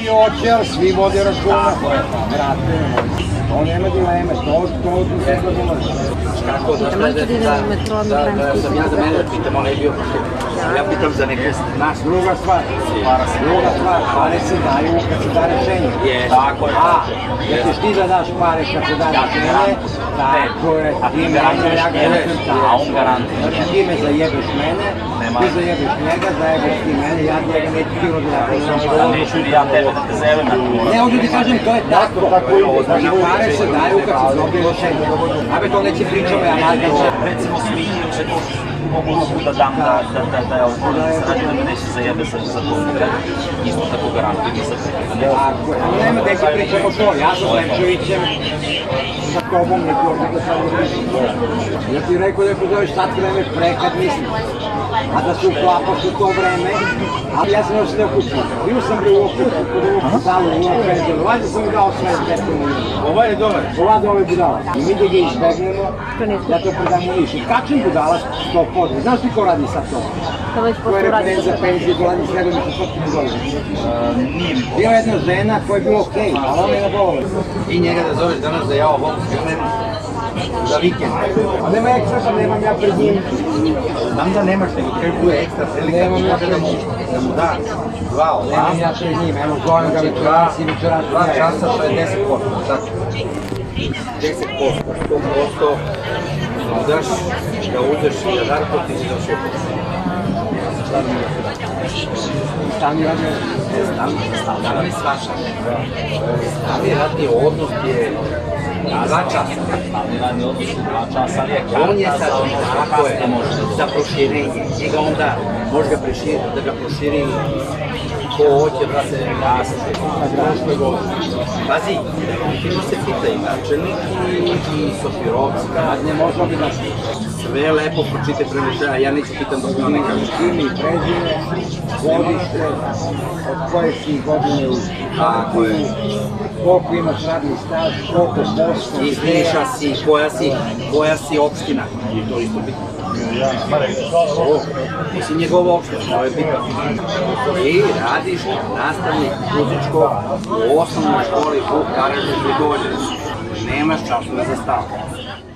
neki oće, ali svi vode računa. Brate, to nema dileme, to sve dolazi. Kako, znaš šta je da sam ja za mene da pitam, on je bio prošli. Ja pitam za neke, znaš, Druga stvar, pare se daju kad se da rešenje. Tako je. Jer ćeš ti da daš pare kad se da rešenje, tako je, ti me a on garantuje. Znači ti me zajebeš mene, ti zajebeš njega, zajebeš ti mene, ja njega neću ti roditi. Da neću li ja tebe da te zajebem na to. Ne, ovdje ti kažem, to je tako. I pare se daju kad se dobije rešenje. Abe, to neće pričamo, ja nadam. Recimo svi mogu da dam da je ovdje srađu da me neće zajebe za to. Isto tako garantujem i za tebe. Tako je, nema deki pričamo to, ja sa Lepčevićem, sa tobom neko da sam uređen. Ja ti rekao da pozoveš sad vreme prekad mislim, a da se uklapaš u to vreme, ali ja sam još sve kućno. Bio sam bio uopće kod ovog salu, ovog penzijonu, valjda sam mi dao sve stepeno. Ovo je dobar. Ova dole budala. I mi da ga izbegnemo, ja to predam u Niš. I kačem budala 100%. Znaš ti ko radi sad to? Ko je referent za penziju, ko radi svega mi se sotke budala. Bila jedna žena koja je bila okej, ali ona je na bolovi. I njega da zoveš danas da ja ovom skrenem za vikend. A nema ekstra, pa nemam ja pred njim. Znam da nemaš, nego kada bude ekstra prilika, može da mu da 2 od 2. Nemam ja pred njim, evo zovem ga večeras i večeras. 2 časa, to je 10%, tako? 10%, 100% daš da uzeš i da dar to ti si došao. Šta mi je? Šta mi radi? Šta mi svaša? Šta mi radi odnos je 2 časa. Stabilani odnos je 2 časa, ali je karta. On je sad, tako je, za proširenje. Njega onda može da ga proširi ko hoće, brate, jasne. Pazi, fino se pita i načelnik i Sofirovska. Ne možemo bi da Sve lepo pročite premešaja, ja neću pitam dok vam ne kažem. ime i prezime, godište, od koje si godine u Tako je. koliko imaš radni staž, koliko posto. Iz Niša si, koja si opština. I to isto bitno. Nisi njegova opština, to je bitno. I radiš nastavnik muzičko u osnovnoj školi Vuk Karadžić Prigođević. Nemaš časove za stav.